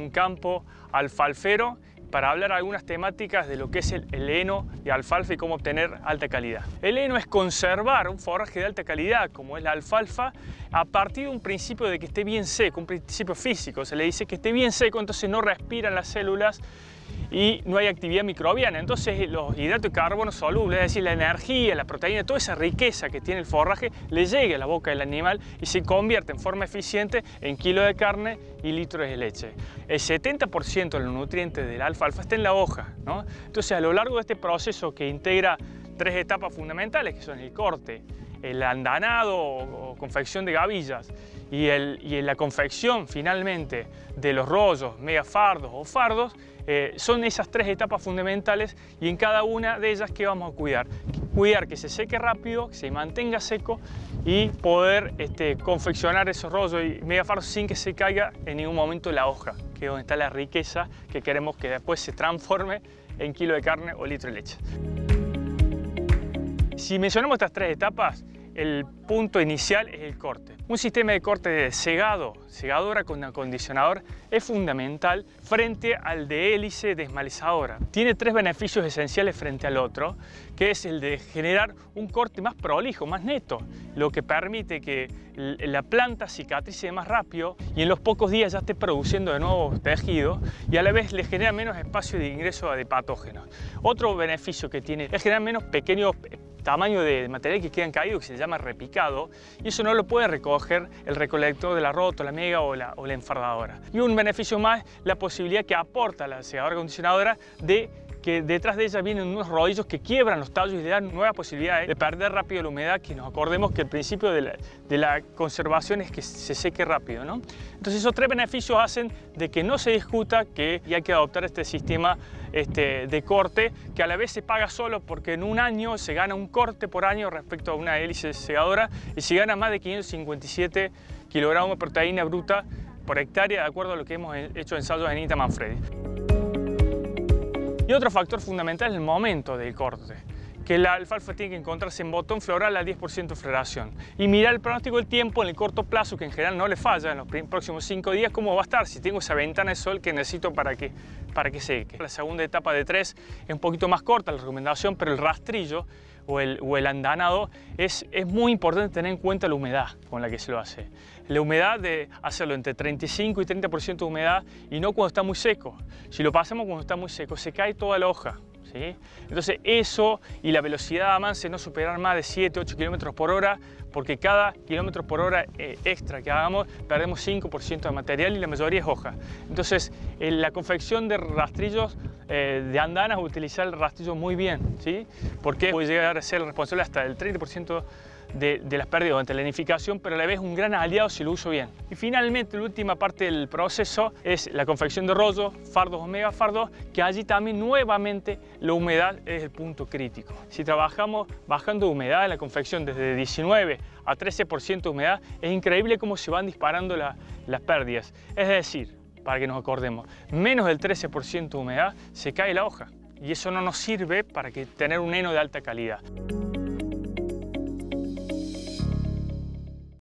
un campo alfalfero para hablar algunas temáticas de lo que es el heno de alfalfa y cómo obtener alta calidad. El heno es conservar un forraje de alta calidad, como es la alfalfa, a partir de un principio de que esté bien seco, un principio físico. Se le dice que esté bien seco, entonces no respiran las células y no hay actividad microbiana. Entonces los hidratos de carbono solubles, es decir, la energía, la proteína, toda esa riqueza que tiene el forraje, le llega a la boca del animal y se convierte en forma eficiente en kilo de carne y litros de leche. El 70% de los nutrientes de la alfalfa está en la hoja, ¿no? Entonces, a lo largo de este proceso que integra tres etapas fundamentales, que son el corte, el andanado o confección de gavillas y la confección finalmente de los rollos, megafardos o fardos, son esas tres etapas fundamentales, y en cada una de ellas ¿qué vamos a cuidar? Cuidar que se seque rápido, que se mantenga seco y poder confeccionar esos rollos y megafardos sin que se caiga en ningún momento la hoja, que es donde está la riqueza que queremos que después se transforme en kilo de carne o litro de leche. Si mencionamos estas tres etapas, el punto inicial es el corte. Un sistema de corte de segadora con acondicionador es fundamental frente al de hélice desmalezadora. Tiene tres beneficios esenciales frente al otro, que es el de generar un corte más prolijo, más neto, lo que permite que la planta cicatrice más rápido y en los pocos días ya esté produciendo de nuevo tejido, y a la vez le genera menos espacio de ingreso de patógenos. Otro beneficio que tiene es generar menos pequeños tamaño de material que quedan caídos, que se llama repicado, y eso no lo puede recoger el recolector de la rota, la mega o la enfardadora. Y un beneficio más, la posibilidad que aporta la segadora acondicionadora de que detrás de ella vienen unos rodillos que quiebran los tallos y le dan nuevas posibilidades de perder rápido la humedad, que nos acordemos que el principio de la conservación es que se seque rápido, ¿no? Entonces esos tres beneficios hacen de que no se discuta que hay que adoptar este sistema de corte, que a la vez se paga solo porque en un año se gana un corte por año respecto a una hélice segadora, y se gana más de 557 kilogramos de proteína bruta por hectárea, de acuerdo a lo que hemos hecho ensayos en INTA Manfredi. Y otro factor fundamental es el momento del corte, que la alfalfa tiene que encontrarse en botón floral al 10% de floración, y mirar el pronóstico del tiempo en el corto plazo, que en general no le falla en los próximos 5 días, cómo va a estar, si tengo esa ventana de sol que necesito para que seque. La segunda etapa de 3 es un poquito más corta la recomendación, pero el rastrillo o el andanado es muy importante tener en cuenta la humedad con la que se lo hace. La humedad de hacerlo entre 35 y 30% de humedad, y no cuando está muy seco. Si lo pasamos cuando está muy seco, se cae toda la hoja, ¿sí? Entonces eso y la velocidad de avance no superar más de 7-8 km por hora, porque cada kilómetro por hora extra que hagamos perdemos 5% de material y la mayoría es hoja. Entonces la confección de rastrillos de andanas, utilizar el rastrillo muy bien, ¿sí? Porque puede llegar a ser responsable hasta del 30% de las pérdidas ante la nidificación, pero a la vez un gran aliado si lo uso bien. Y finalmente la última parte del proceso es la confección de rollos, fardos o megafardos, que allí también nuevamente la humedad es el punto crítico. Si trabajamos bajando de humedad en la confección desde 19 a 13% de humedad, es increíble cómo se van disparando las pérdidas. Es decir, para que nos acordemos, menos del 13% de humedad se cae la hoja, y eso no nos sirve para tener un heno de alta calidad.